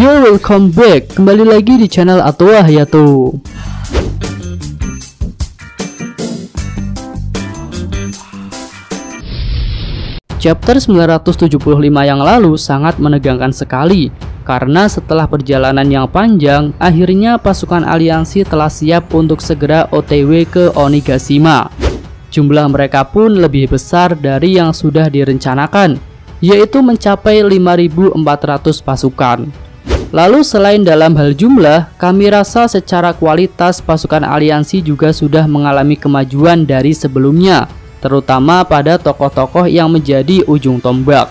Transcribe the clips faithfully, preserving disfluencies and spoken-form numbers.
Yo, welcome back. Kembali lagi di channel Atoa Hayato. Chapter sembilan ratus tujuh puluh lima yang lalu sangat menegangkan sekali, karena setelah perjalanan yang panjang, akhirnya pasukan aliansi telah siap untuk segera O T W ke Onigashima. Jumlah mereka pun lebih besar dari yang sudah direncanakan, yaitu mencapai lima ribu empat ratus pasukan. Lalu selain dalam hal jumlah, kami rasa secara kualitas pasukan aliansi juga sudah mengalami kemajuan dari sebelumnya, terutama pada tokoh-tokoh yang menjadi ujung tombak.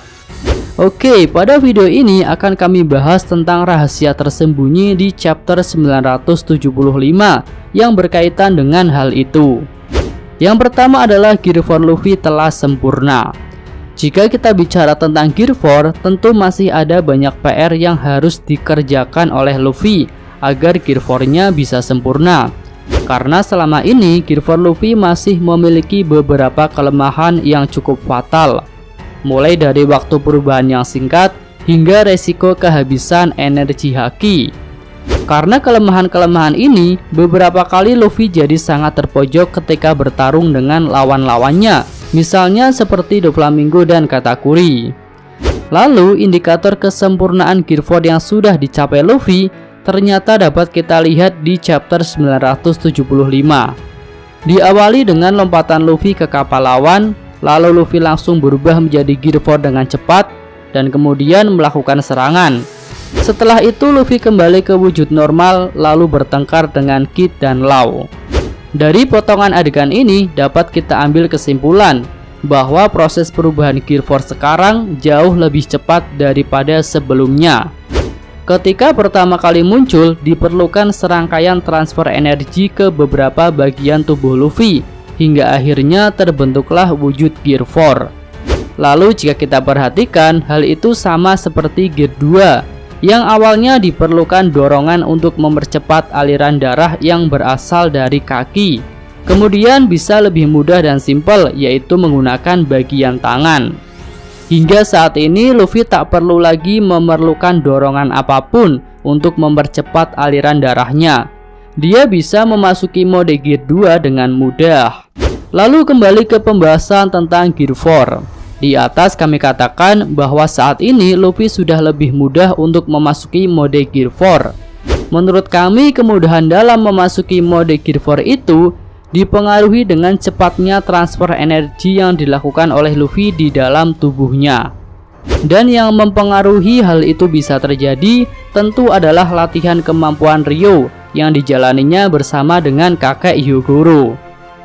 Oke, pada video ini akan kami bahas tentang rahasia tersembunyi di chapter sembilan ratus tujuh puluh lima yang berkaitan dengan hal itu. Yang pertama adalah Gear four Luffy telah sempurna. Jika kita bicara tentang Gear four, tentu masih ada banyak P R yang harus dikerjakan oleh Luffy agar Gear four-nya bisa sempurna. Karena selama ini Gear four Luffy masih memiliki beberapa kelemahan yang cukup fatal, mulai dari waktu perubahan yang singkat hingga resiko kehabisan energi haki. Karena kelemahan-kelemahan ini, beberapa kali Luffy jadi sangat terpojok ketika bertarung dengan lawan-lawannya, misalnya seperti Doflamingo dan Katakuri. Lalu indikator kesempurnaan Gear four yang sudah dicapai Luffy ternyata dapat kita lihat di chapter sembilan ratus tujuh puluh lima. Diawali dengan lompatan Luffy ke kapal lawan, lalu Luffy langsung berubah menjadi Gear four dengan cepat dan kemudian melakukan serangan. Setelah itu Luffy kembali ke wujud normal lalu bertengkar dengan Kid dan Law. Dari potongan adegan ini dapat kita ambil kesimpulan bahwa proses perubahan Gear four sekarang jauh lebih cepat daripada sebelumnya. Ketika pertama kali muncul, diperlukan serangkaian transfer energi ke beberapa bagian tubuh Luffy, hingga akhirnya terbentuklah wujud Gear four. Lalu jika kita perhatikan, hal itu sama seperti Gear two, yang awalnya diperlukan dorongan untuk mempercepat aliran darah yang berasal dari kaki. Kemudian bisa lebih mudah dan simpel, yaitu menggunakan bagian tangan. Hingga saat ini Luffy tak perlu lagi memerlukan dorongan apapun untuk mempercepat aliran darahnya. Dia bisa memasuki mode Gear two dengan mudah. Lalu kembali ke pembahasan tentang Gear four. Di atas kami katakan bahwa saat ini Luffy sudah lebih mudah untuk memasuki mode Gear four. Menurut kami, kemudahan dalam memasuki mode Gear four itu dipengaruhi dengan cepatnya transfer energi yang dilakukan oleh Luffy di dalam tubuhnya. Dan yang mempengaruhi hal itu bisa terjadi tentu adalah latihan kemampuan Ryo yang dijalaninya bersama dengan kakek Hyogoro.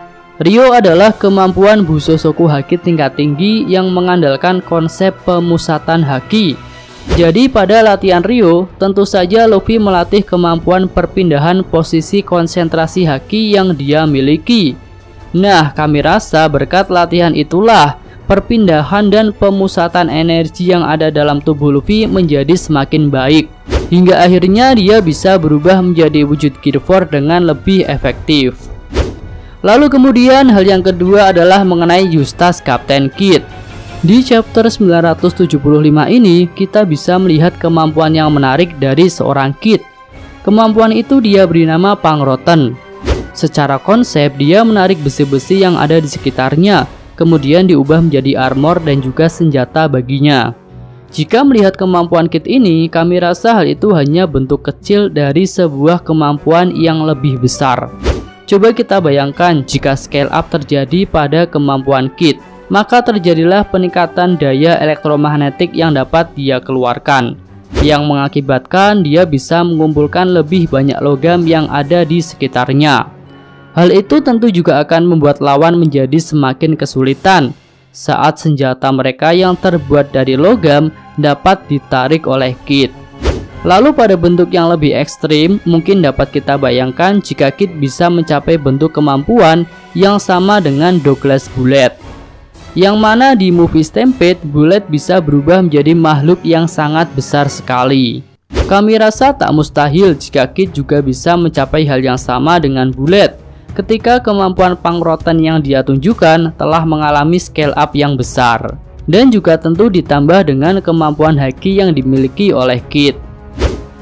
Ryo adalah kemampuan Busosoku Haki tingkat tinggi yang mengandalkan konsep pemusatan haki. Jadi pada latihan Ryo, tentu saja Luffy melatih kemampuan perpindahan posisi konsentrasi haki yang dia miliki. Nah, kami rasa berkat latihan itulah perpindahan dan pemusatan energi yang ada dalam tubuh Luffy menjadi semakin baik, hingga akhirnya dia bisa berubah menjadi wujud Gear four dengan lebih efektif. Lalu kemudian hal yang kedua adalah mengenai Eustace Captain Kid. Di chapter sembilan ratus tujuh puluh lima ini kita bisa melihat kemampuan yang menarik dari seorang Kid. Kemampuan itu dia beri nama Pangrotten. Secara konsep dia menarik besi-besi yang ada di sekitarnya, kemudian diubah menjadi armor dan juga senjata baginya. Jika melihat kemampuan Kid ini, kami rasa hal itu hanya bentuk kecil dari sebuah kemampuan yang lebih besar. Coba kita bayangkan jika scale up terjadi pada kemampuan Kid, maka terjadilah peningkatan daya elektromagnetik yang dapat dia keluarkan, yang mengakibatkan dia bisa mengumpulkan lebih banyak logam yang ada di sekitarnya. Hal itu tentu juga akan membuat lawan menjadi semakin kesulitan saat senjata mereka yang terbuat dari logam dapat ditarik oleh Kid. Lalu pada bentuk yang lebih ekstrim, mungkin dapat kita bayangkan jika Kid bisa mencapai bentuk kemampuan yang sama dengan Douglas Bullet, yang mana di movie Stampede, Bullet bisa berubah menjadi makhluk yang sangat besar sekali. Kami rasa tak mustahil jika Kid juga bisa mencapai hal yang sama dengan Bullet, ketika kemampuan Pangrotten yang dia tunjukkan telah mengalami scale up yang besar, dan juga tentu ditambah dengan kemampuan haki yang dimiliki oleh Kid.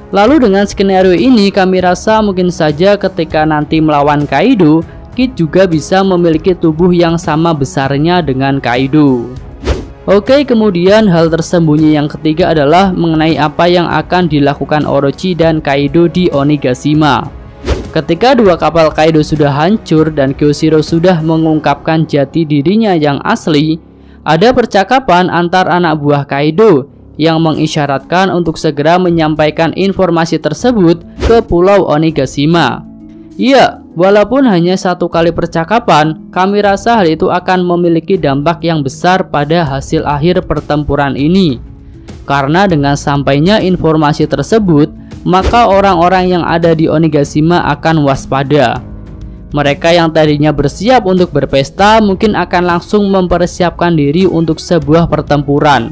Lalu dengan skenario ini kami rasa mungkin saja ketika nanti melawan Kaido, Kid juga bisa memiliki tubuh yang sama besarnya dengan Kaido. Oke, kemudian hal tersembunyi yang ketiga adalah mengenai apa yang akan dilakukan Orochi dan Kaido di Onigashima. Ketika dua kapal Kaido sudah hancur dan Kyoshiro sudah mengungkapkan jati dirinya yang asli, ada percakapan antar anak buah Kaido yang mengisyaratkan untuk segera menyampaikan informasi tersebut ke Pulau Onigashima. Iya, walaupun hanya satu kali percakapan, kami rasa hal itu akan memiliki dampak yang besar pada hasil akhir pertempuran ini. Karena dengan sampainya informasi tersebut, maka orang-orang yang ada di Onigashima akan waspada. Mereka yang tadinya bersiap untuk berpesta mungkin akan langsung mempersiapkan diri untuk sebuah pertempuran.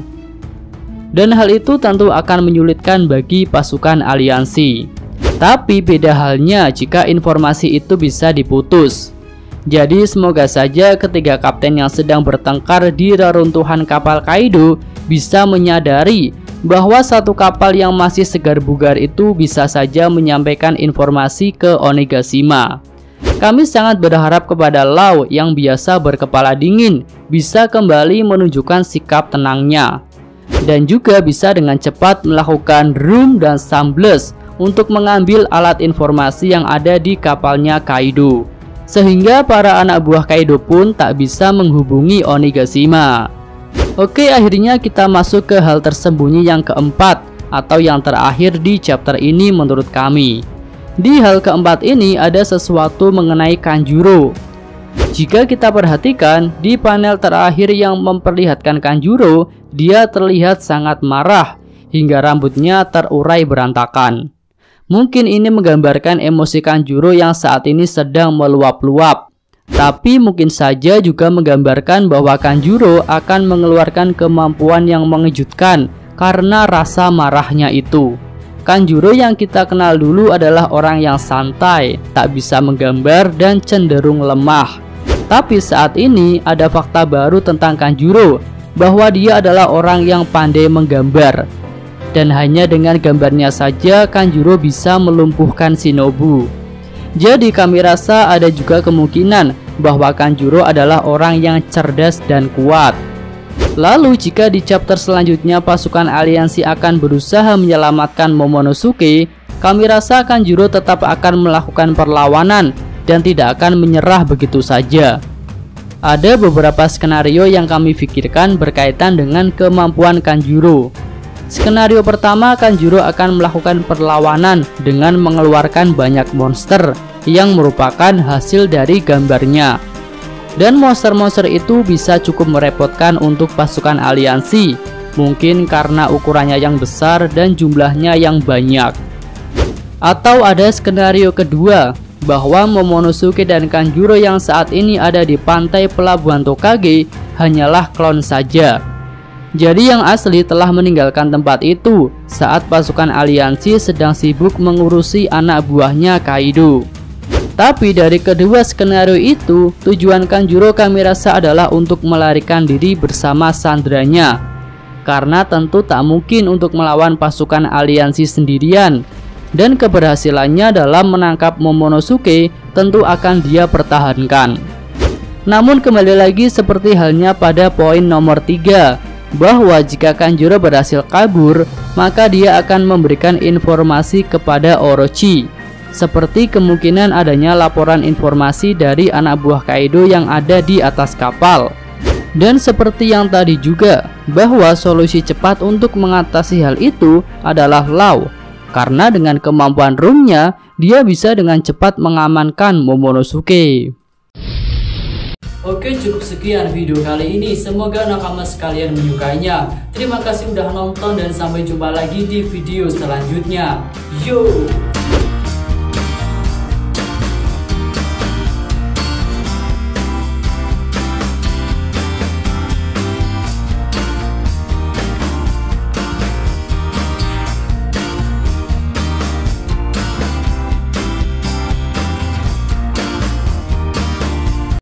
Dan hal itu tentu akan menyulitkan bagi pasukan aliansi. Tapi beda halnya jika informasi itu bisa diputus. Jadi semoga saja ketiga kapten yang sedang bertengkar di reruntuhan kapal Kaido bisa menyadari bahwa satu kapal yang masih segar bugar itu bisa saja menyampaikan informasi ke Onigashima. Kami sangat berharap kepada Law yang biasa berkepala dingin bisa kembali menunjukkan sikap tenangnya. Dan juga bisa dengan cepat melakukan room dan Shambles untuk mengambil alat informasi yang ada di kapalnya Kaido, sehingga para anak buah Kaido pun tak bisa menghubungi Onigashima. Oke, akhirnya kita masuk ke hal tersembunyi yang keempat atau yang terakhir di chapter ini menurut kami. Di hal keempat ini ada sesuatu mengenai Kanjuro. Jika kita perhatikan di panel terakhir yang memperlihatkan Kanjuro, dia terlihat sangat marah hingga rambutnya terurai berantakan. Mungkin ini menggambarkan emosi Kanjuro yang saat ini sedang meluap-luap. Tapi mungkin saja juga menggambarkan bahwa Kanjuro akan mengeluarkan kemampuan yang mengejutkan karena rasa marahnya itu. Kanjuro yang kita kenal dulu adalah orang yang santai, tak bisa menggambar dan cenderung lemah. Tapi saat ini ada fakta baru tentang Kanjuro, bahwa dia adalah orang yang pandai menggambar. Dan hanya dengan gambarnya saja Kanjuro bisa melumpuhkan Shinobu. Jadi kami rasa ada juga kemungkinan bahwa Kanjuro adalah orang yang cerdas dan kuat. Lalu jika di chapter selanjutnya pasukan aliansi akan berusaha menyelamatkan Momonosuke, kami rasa Kanjuro tetap akan melakukan perlawanan dan tidak akan menyerah begitu saja. Ada beberapa skenario yang kami pikirkan berkaitan dengan kemampuan Kanjuro. Skenario pertama, Kanjuro akan melakukan perlawanan dengan mengeluarkan banyak monster yang merupakan hasil dari gambarnya. Dan monster-monster itu bisa cukup merepotkan untuk pasukan aliansi, mungkin karena ukurannya yang besar dan jumlahnya yang banyak. Atau ada skenario kedua, bahwa Momonosuke dan Kanjuro yang saat ini ada di pantai pelabuhan Tokage hanyalah klon saja. Jadi yang asli telah meninggalkan tempat itu saat pasukan aliansi sedang sibuk mengurusi anak buahnya Kaido. Tapi dari kedua skenario itu, tujuan Kanjuro kami rasa adalah untuk melarikan diri bersama sandranya. Karena tentu tak mungkin untuk melawan pasukan aliansi sendirian. Dan keberhasilannya dalam menangkap Momonosuke tentu akan dia pertahankan. Namun kembali lagi seperti halnya pada poin nomor tiga, bahwa jika Kanjuro berhasil kabur, maka dia akan memberikan informasi kepada Orochi, seperti kemungkinan adanya laporan informasi dari anak buah Kaido yang ada di atas kapal. Dan seperti yang tadi juga, bahwa solusi cepat untuk mengatasi hal itu adalah Law, karena dengan kemampuan roomnya, dia bisa dengan cepat mengamankan Momonosuke. Oke, cukup sekian video kali ini. Semoga nakama sekalian menyukainya. Terima kasih udah nonton dan sampai jumpa lagi di video selanjutnya. Yo!